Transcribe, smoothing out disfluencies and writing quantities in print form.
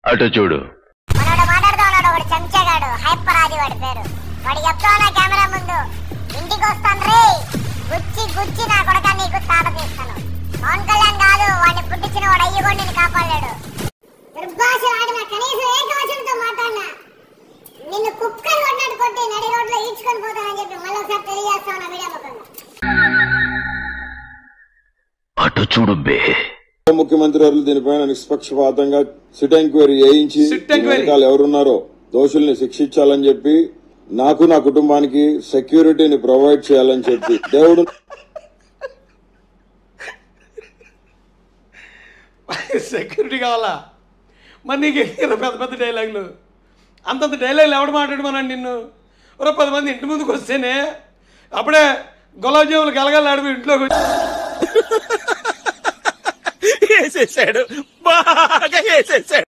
అటు చూడు. మనోడు మాట్లాడుతూ ఉన్నాడు, ఒకడు చెంచాగాడు, హైపర్ ఆది వాడి పేరు. వాడు చెప్తా ఉన్నా కెమెరా ముందు, ఇంటికి వస్తాను రే, గుచ్చి గుచ్చి నా కొడక నీకు తాట తీస్తాను. పవన్ కళ్యాణ్ కాదు, వాడిని పుట్టించిన వాడు అయ్యి కూడా నేను కాపాడలేడు. దుర్భాష ఆడిన కనీసం ఏకవచనంతో మాట్లాడినా నిన్ను కుక్కలు కొట్టినట్టు కొట్టి నడి రోడ్లో ఈడ్చుకొని పోతానని చెప్పి మళ్ళొకసారి తెలియజేస్తా ఉన్నా మీడియా ముఖంగా. అటు చూడు బే. ముఖ్యమంత్రి వారు దీనిపైన నిష్పక్షపాతంగా సిట్ ఎంక్వైరీ చేయించి ఎవరున్నారో దోషుల్ని శిక్షించాలని చెప్పి, నాకు నా కుటుంబానికి సెక్యూరిటీని ప్రొవైడ్ చేయాలని చెప్పి దేవుడు సెక్యూరిటీ కావాలా? మరి నీకు పెద్ద పెద్ద డైలాగులు, అంతంత డైలాగులు ఎవడు మాట్లాడమన్నాడు నిన్ను? 10 మంది ఇంటి ముందుకు వస్తేనే అప్పుడే గులాబ్ జాములు గలగలాడిపోయి ఇంట్లోకి వేసేసాడు, బాగా వేసేసాడు.